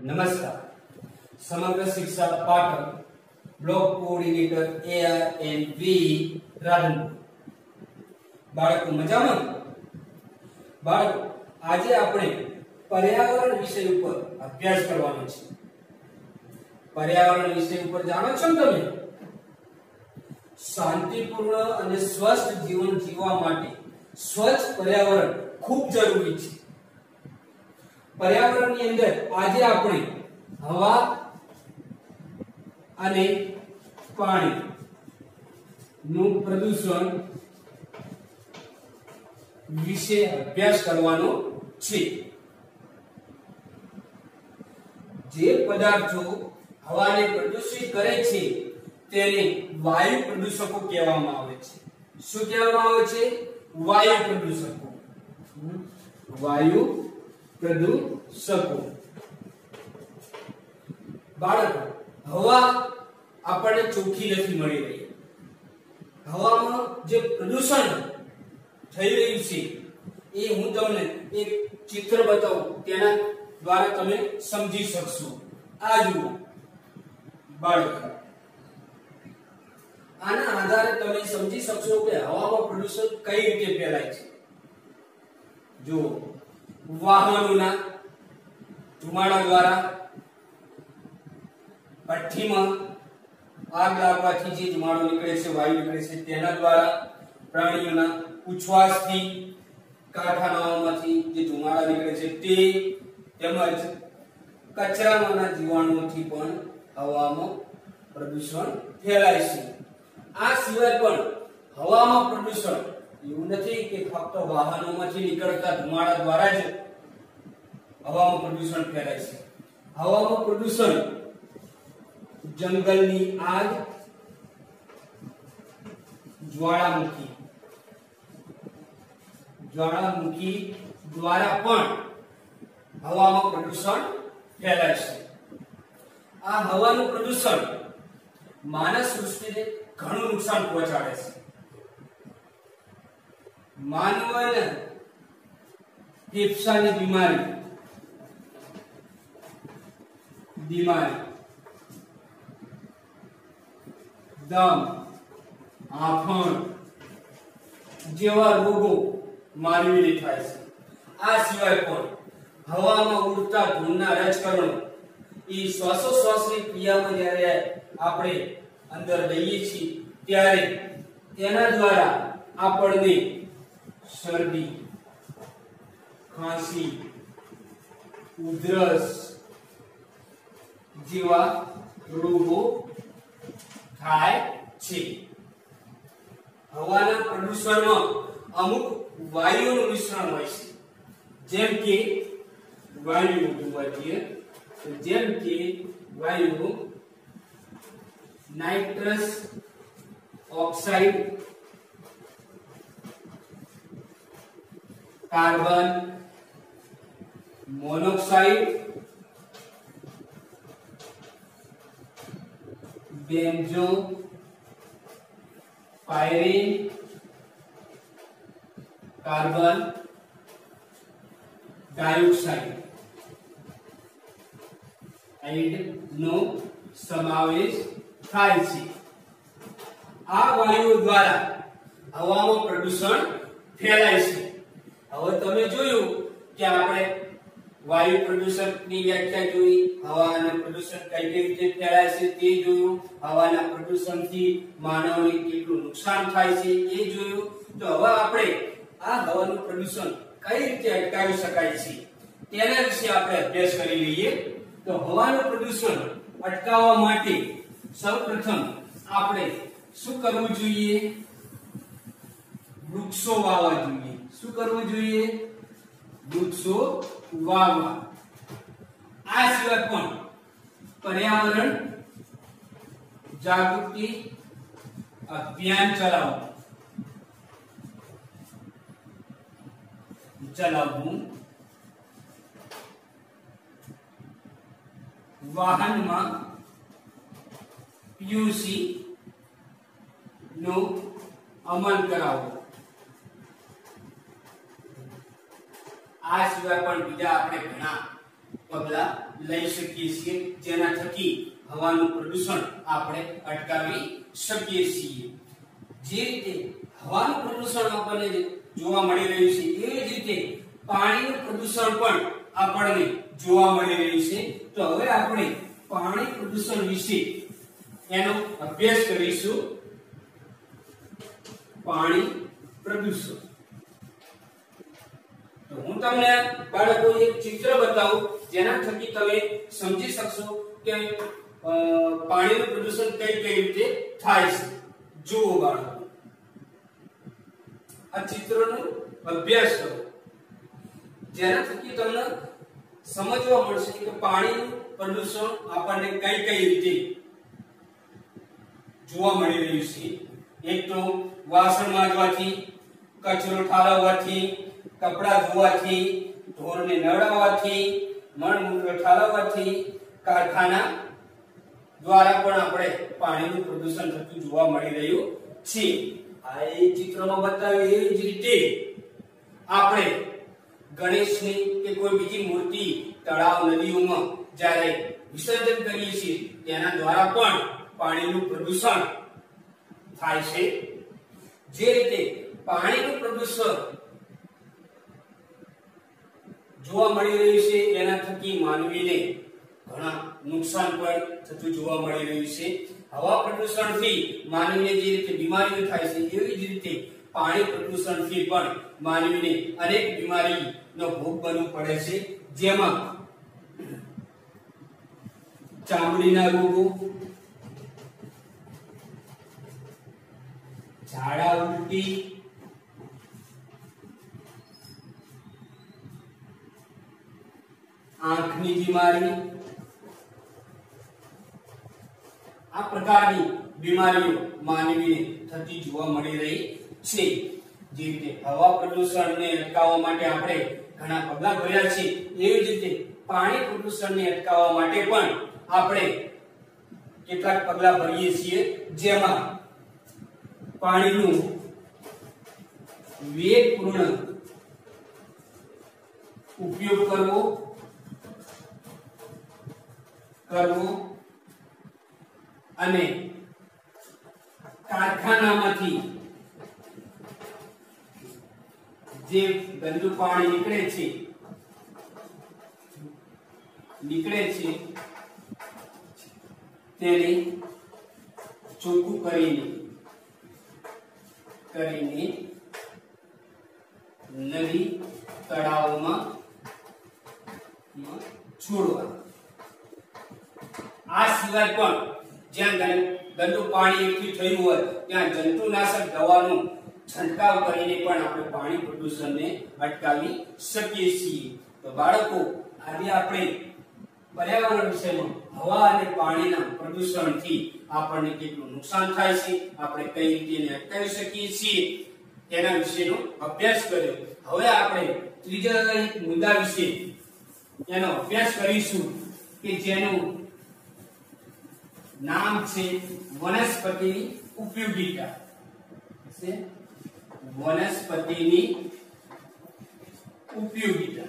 નમસ્કાર. Samagra Shiksha Pathak block coordinator ARNV Radhanpur. બાળકો મજામાં? બાળકો, આજે આપણે પર્યાવરણ વિષય ઉપર અભ્યાસ કરવાનો છે. પર્યાવરણ વિષય ઉપર જાણો છો ને તમે? શાંતિપૂર્ણ અને સ્વસ્થ જીવન જીવવા માટે સ્વચ્છ પર્યાવરણ ખૂબ જરૂરી છે. પર્યાવરણની અંદર આજે આપણે હવા અને પાણી નું પ્રદૂષણ વિશે અભ્યાસ કરવાનો છે. જે પદાર્થો હવાને પ્રદૂષિત કરે છે તેને વાયુ પ્રદૂષકો કહેવામાં આવે છે. શું કહેવામાં આવે છે? વાયુ પ્રદૂષકો. વાયુ પ્રદૂષકો. બાળકો, હવા આપણને ચોખ્ખી નથી મળી રહી. હવામાં જે પ્રદૂષણ થઈ રહ્યું છે એ હું તમને એક ચિત્ર બતાવું, તેના દ્વારા તમે સમજી શકશો. આ જુઓ બાળકો, આના આધારે તમે સમજી શકશો કે હવામાં પ્રદૂષણ કઈ રીતે ફેલાય છે. જુઓ, વાહનોના ધુમાડા દ્વારા, ભઠ્ઠીમાં આગ લાગવાથી જે ધુમાડો નીકળે છે, વાયુ નીકળે છે, તેના દ્વારા, પ્રાણીઓના ઉચ્છવાસથી, કારખાનાઓમાંથી જે ધુમાડા નીકળે છે તે, તેમજ કચરામાંના જીવાણુઓથી પણ હવામાં પ્રદૂષણ ફેલાય છે. આ સિવાય પણ હવામાં પ્રદૂષણ એવું નથી કે ફક્ત વાહનોમાંથી નીકળતા ધુમાડા દ્વારા જ હવામાં પ્રદૂષણ ફેલાય છે. હવામાં પ્રદૂષણ જંગલની આગ, જ્વાળામુખી દ્વારા પણ હવામાં પ્રદૂષણ ફેલાય છે. આ હવાનું પ્રદૂષણ માનવ સૃષ્ટિને ઘણું નુકસાન પહોંચાડે છે. માનવને ફેફસાની બીમારી, દમ, આફણ જેવા રોગો માનવીને થાય છે. આ સિવાય પણ હવામાં ઉડતા ધૂળના રજકણો એ શ્વાસોશ્વાસની ક્રિયામાં જ્યારે આપણે અંદર લઈએ છીએ ત્યારે તેના દ્વારા આપણને શરદી, ખાંસી, ઉધરસ જેવા રોગો થાય છે. હવાના પ્રદૂષણમાં અમુક વાયુઓનું મિશ્રણ હોય છે. જેમ કે વાયુ nitrous oxide, carbon monoxide, benzo, pyrene, carbon dioxide નો સમાવેશ થાય છે. આ વાયુઓ દ્વારા હવામાં પ્રદૂષણ ફેલાય છે. હવે તમે જોયું કે આપણે વાયુ પ્રદૂષણની વ્યાખ્યા જોઈ, હવાના પ્રદૂષણ કઈ રીતે ફેલાય છે તે જોયું, હવાના પ્રદૂષણથી માનવને કેટલું નુકસાન થાય છે એ જોયું. તો હવે આપણે આ હવાનું પ્રદૂષણ કઈ રીતે અટકાવી શકાય છે તેના વિશે આપણે અભ્યાસ કરી લઈએ. તો હવાનું પ્રદૂષણ અટકાવવા માટે સૌપ્રથમ આપણે શું કરવું જોઈએ? વૃક્ષો વાવવા જોઈએ. શું કરવું જોઈએ? વૃક્ષો વાવવા. આ સિવાય પણ પર્યાવરણ જાગૃતિ અભિયાન ચલાવવું. વાહનમાં PUC નો અમલ કરાવવો. આ સિવાય પણ બીજા આપણે ઘણા પગલા લઈ શકીએ છીએ, જેના થકી હવાનું પ્રદૂષણ આપણે અટકાવી શકીએ છીએ. જે રીતે હવાનું પ્રદૂષણ આપણને જોવા મળી રહ્યું છે, એવી જ રીતે પાણીનું પ્રદૂષણ પણ આપણને જોવા મળી રહ્યું છે. તો હવે આપણે પાણી પ્રદૂષણ વિશે એનો અભ્યાસ કરીશું. પાણી પ્રદૂષણ. તો હું તમને બાળકો એક ચિત્ર બતાવું, જેના થકી તમે સમજી શકશો કે પાણીનું પ્રદૂષણ કઈ રીતે થાય છે. જુઓ બાળકો, આ ચિત્રનો અભ્યાસ કરો, જેના થકી તમને સમજવા મળશે કે પાણીનું પ્રદૂષણ આપણને કઈ રીતે જોવા મળી રહ્યું છે. એક તો વાસણ માંજવાથી, કચરો ઠાલવવાથી, કપડા ધોવાથી, ઢોરને નવડાવવાથી, મળમૂત્ર ઠાલવવાથી, કારખાના દ્વારા પણ આપણે પાણીનું પ્રદૂષણ થતું જોવા મળી રહ્યું છે. આ એ ચિત્રમાં બતાવ્યું એવી જ રીતે આપણે ગણેશની કે કોઈ બીજી મૂર્તિ તળાવ નદીઓમાં જ્યારે વિસર્જન કરીએ છીએ, તેના દ્વારા પણ પાણીનું પ્રદૂષણ થાય છે. જે રીતે પાણીનું પ્રદૂષણ જોવા મળી રહ્યું છે, એના થકી માનવીને ઘણા નુકસાન પણ થતું જોવા મળી રહ્યું છે. હવા પ્રદૂષણથી માનવીને જે રીતે બીમારીઓ થાય છે, એવી જ રીતે પાણી પ્રદૂષણથી પણ માનવીને અનેક બીમારીનો ભોગ બનવું પડે છે, જેમાં ચામડીના રોગો, ઝાડા ઉલટી, આંખની બીમારી, આ પ્રકારની બીમારીઓ માનવીને થતી જોવા મળી રહી છે. જે રીતે હવા પ્રદૂષણને અટકાવવા માટે આપણે ઘણા પગલાં ભર્યા છે, એવી જ રીતે પાણી પ્રદૂષણને અટકાવવા માટે પણ આપણે કેટલાક પગલાં ભરીએ છીએ, જેમાં પાણીનું વિવેકપૂર્ણ ઉપયોગ કરવો અને કારખાનામાંથી જે ગંદુ પાણી નીકળે છે તેને ચોખ્ખું કરીને નદી તળાવોમાં છોડવા. આ સિવાય પણ જ્યાં ગંદુ પાણી એકઠું થયું હોય, ત્યાં જંતુનાશક દવાનો છંટકાવ કરીને પણ આપણે પાણી પ્રદૂષણને અટકાવી શકીએ છીએ. તો બાળકો, આજે આપણે પર્યાવરણ વિષયમાં હવા અને પાણીના પ્રદૂષણથી આપણને કેટલું નુકસાન થાય છે, આપણે કઈ રીતે એને અટકાવી શકીએ છીએ, તેના વિશેનો અભ્યાસ કર્યો. હવે આપણે ત્રીજા એક મુદ્દા વિશે એનો અભ્યાસ કરીશું કે જેનું નામ છે વનસ્પતિની ઉપયોગિતા. વનસ્પતિની ઉપયોગિતા.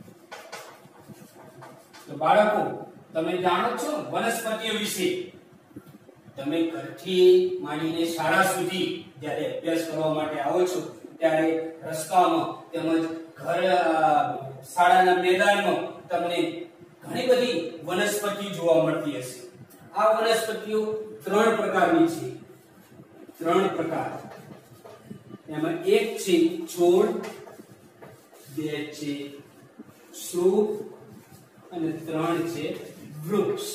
તો બાળકો, તમે જાણો છો વનસ્પતિઓ વિશે. તમે ઘરથી માંડીને શાળા સુધી જ્યારે અભ્યાસ કરવા માટે આવો છો, ત્યારે રસ્તામાં તેમજ શાળાના મેદાનમાં તમને ઘણી બધી વનસ્પતિઓ જોવા મળતી હશે. આ વનસ્પતિઓ 3 પ્રકારની છે. 3 પ્રકાર. એમાં એક છે છોડ, 2 છે છોડ અને 3 છે વૃક્ષ.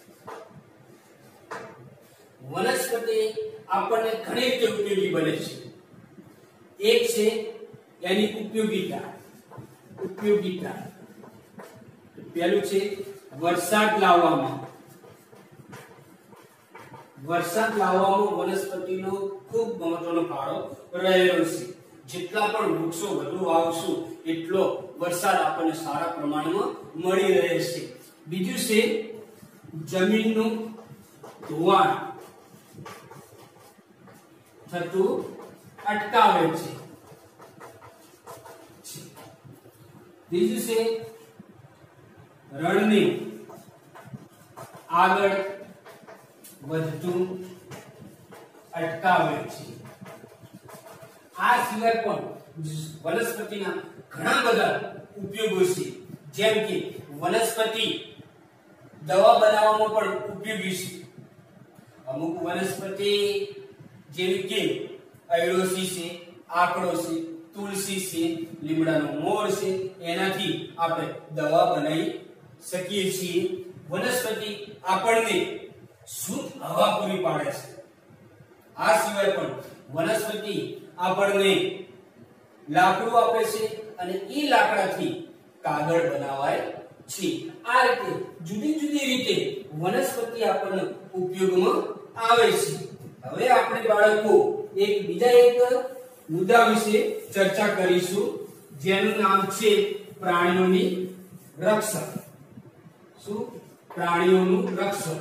વનસ્પતિ આપણને ઘણી રીતે ઉપયોગી બને છે. એક છે એની ઉપયોગિતા. પહેલું છે વરસાદ લાવવામાં વનસ્પતિનો ખૂબ મહત્વનો ફાળો રહેલો છે. જેટલા પણ વૃક્ષો વધુ વાવશું, એટલો વરસાદ આપણને સારા પ્રમાણમાં મળી રહે છે. બીજું છે જમીનનું ધોવાણ થતું અટકાવે છે. ત્રીજું છે રણને આગળ વધતું અટકાવે છે. આ સિવાય પણ વનસ્પતિના ઘણા બધા ઉપયોગો છે, જેમ કે વનસ્પતિ દવા બનાવવામાં પણ ઉપયોગી છે. અમુક વનસ્પતિ જેવી કે અયડોસી છે, આકડો છે, તુલસી છે, લીમડાનો મોર છે, એનાથી આપણે દવા બનાવી શકીએ છીએ. વનસ્પતિ આપણને શુદ્ધ હવા પૂરી પાડે છે. આ સિવાય પણ વનસ્પતિ આપણને લાકડું આપે છે અને એ લાકડાથી કાગળ બનાવાય છે. આ રીતે જુદી જુદી રીતે વનસ્પતિ આપણને ઉપયોગમાં આવે છે. હવે આપણે બાળકો બીજા એક મુદ્દા વિશે ચર્ચા કરીશું, જેનું નામ છે પ્રાણીઓની રક્ષણ. શું? પ્રાણીઓનું રક્ષણ.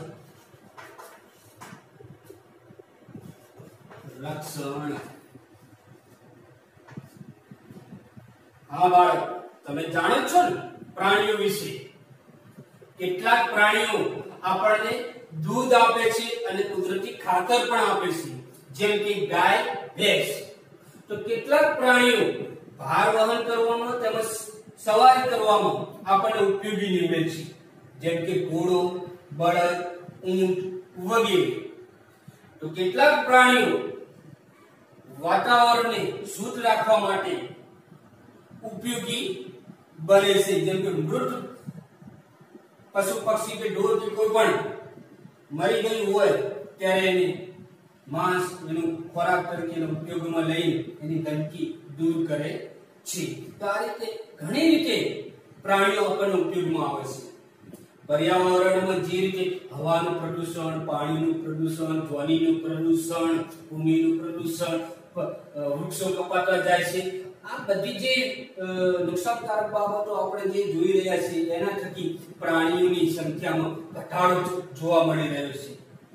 હા બાળક, તમે જાણો છો ને પ્રાણીઓ વિશે. કેટલાક પ્રાણીઓ આપણને દૂધ આપે છે અને કુદરતી ખાતર પણ આપે છે, જેમ કે ગાય, ભેંસ. તો કેટલાક પ્રાણીઓ ભાર વહન કરવામાં તેમજ સવારી કરવામાં આપણને ઉપયોગી નીવડે છે, જેમ કે ઘોડો, બળદ, ઊંટ વગેરે. તો કેટલાક પ્રાણીઓ વાતાવરણને શુદ્ધ રાખવા માટે ઉપયોગી બને છે, જેમ કે મૃત પશુ પક્ષી કે ઢોર કે કોઈ પણ મરી ગયું હોય ત્યારે એને માંસ એનું ખોરાક તરીકે ઉપયોગમાં લઈ એની ગંદકી દૂર કરે છે. તો આ રીતે ઘણી રીતે પ્રાણીઓ આપણને ઉપયોગમાં આવે છે. પર્યાવરણમાં જે રીતે હવાનું પ્રદૂષણ, પાણીનું પ્રદૂષણ, ધ્વનિનું પ્રદૂષણ, ભૂમિનું પ્રદૂષણ, વૃક્ષો કપાતા જાય છે, આ બધી જે નુકસાનકારક બાબતો આપણે જે જોઈ રહ્યા છીએ એના થકી પ્રાણીઓની સંખ્યામાં ઘટાડો જોવા મળી રહ્યો છે.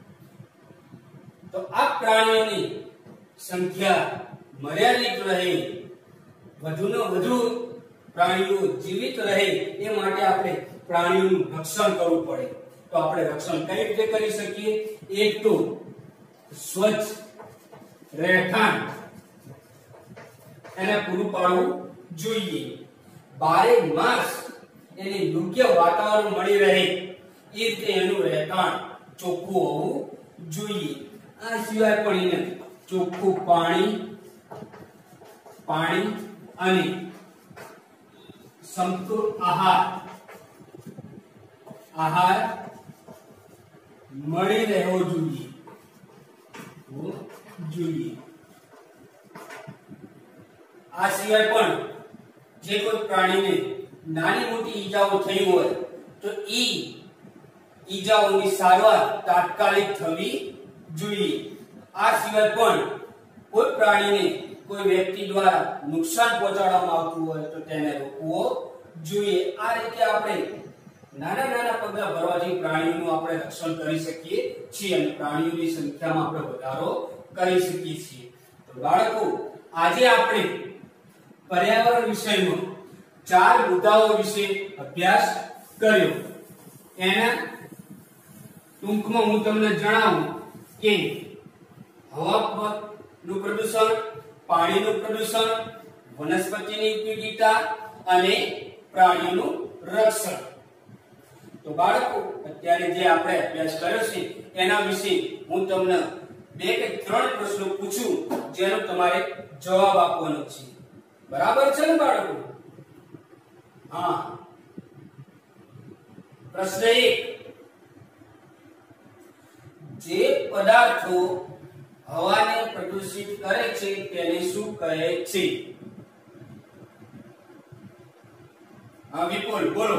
તો આ પ્રાણીઓની સંખ્યા મર્યાદિત રહે, વધુને વધુ પ્રાણીઓ જીવિત રહે એ માટે આપણે પ્રાણીઓનું રક્ષણ કરવું પડે. તો આપણે રક્ષણ કઈ રીતે કરી શકીએ? એક તો સ્વચ્છ રહેઠાણ એને પૂરું પાડવું જોઈએ. બારે માસ એને યોગ્ય વાતાવરણ મળી રહે એ રીતે એનું રહેઠાણ ચોખ્ખું હોવું જોઈએ. આ સિવાય પણ એને ચોખ્ખું પાણી અને સમતોલ આહાર મળી રહેવો જોઈએ. આ સિવાય પણ જે કોઈ પ્રાણીને નાની મોટી ઈજાઓ થઈ હોય તો ઈજાઓની સારવાર તાત્કાલિક થવી જોઈએ. આ સિવાય પણ કોઈ પ્રાણીને કોઈ વ્યક્તિ દ્વારા નુકસાન પહોંચાડવામાં આવતું હોય તો તેને રોકવો જોઈએ. આ રીતે આપણે નાના નાના પગલાં ભરવાથી પ્રાણીઓનું આપણે રક્ષણ કરી શકીએ છીએ અને પ્રાણીઓની સંખ્યામાં આપણે વધારો કરી શકીએ છીએ. તો બાળકો, આજે આપણે પર્યાવરણ વિષયમાં 4 મુદ્દાઓ વિશે અભ્યાસ કર્યો. એના ટૂંકમાં હું તમને જણાવું કે હવાનું પ્રદૂષણ, પાણીનું પ્રદૂષણ, વનસ્પતિની ઉપયોગિતા અને પ્રાણીઓનું રક્ષણ. તો બાળકો, અત્યારે જે આપણે અભ્યાસ કર્યો છે એના વિશે હું તમને 2 કે 3 પ્રશ્નો પૂછું, જેનો તમારે જવાબ આપવાનો છે. બરાબર છે ને બાળકો? હા. પ્રશ્ન 1, જે પદાર્થો હવાને પ્રદૂષિત કરે છે તેને શું કહે છે? હા વિપુલ, બોલો.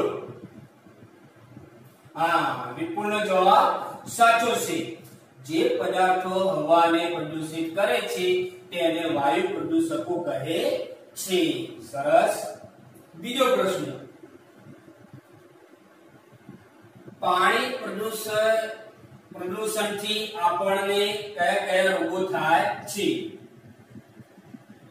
હા, વિપુલનો જવાબ સાચો છે. જે પદાર્થો હવાને પ્રદૂષિત કરે છે તેને વાયુ પ્રદૂષકો કહે છે. સરસ. બીજો પ્રશ્ન, પાણી પ્રદૂષણથી આપણને કયા કયા રોગો થાય છે?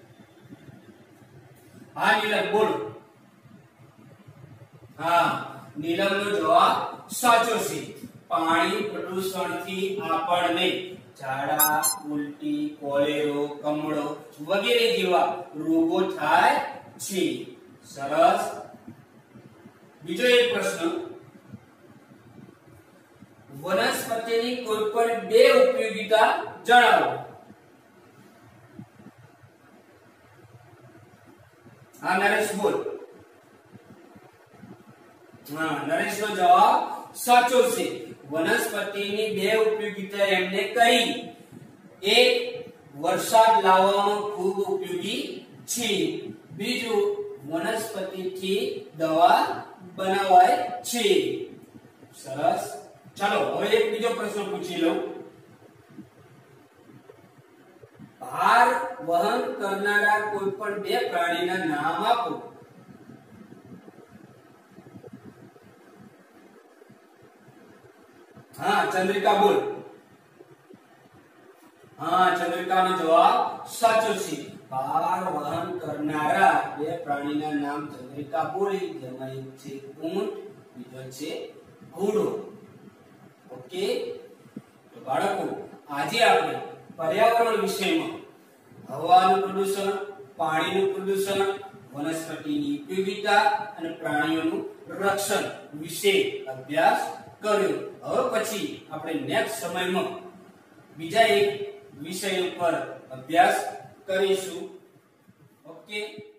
હા નીલમ, બોલો. હા, નીલમનો જવાબ સાચો છે. પાણી પ્રદૂષણથી આપણને ઝાડા, ઉલટી, કોલેરો, કમળો વગેરે જેવા રોગો થાય છે. સરસ. બીજો એક પ્રશ્ન, વનસ્પતિની કોઈ પણ બે ઉપયોગિતા જણાવો. હા નરેશ બોલ. હા નરેશનો જવાબ સાચો છે. વનસ્પતિની બે ઉપયોગિતા એમને કહી. એક, વરસાદ લાવવામાં ખૂબ ઉપયોગી છે. બીજું, વનસ્પતિથી દવા બનાવાય છે. સરસ. ચાલો હવે એક બીજો પ્રશ્ન પૂછી લઉં. ભાર વહન કરનારા કોઈ પણ બે પ્રાણીના નામ આપો. હા ચંદ્રિકા બોલ. હા ચંદ્રિકાનો જવાબ સાચો છે. ભાર વહન કરનારા બે પ્રાણીના નામ ચંદ્રિકા બોલી. જેમાં એક છે ઊંટ, બીજો છે ઘોડો. ઓકે. તો બાળકો, આજે આપણે પર્યાવરણ વિષયમાં હવાનું પ્રદૂષણ, પાણીનું પ્રદૂષણ, વનસ્પતિની ઉપયોગિતા અને પ્રાણીઓનું રક્ષણ વિશે અભ્યાસ કર્યો. હવે પછી આપણે નેક્સ્ટ સમયમાં બીજા એક વિષય ઉપર અભ્યાસ કરીશું. ઓકે.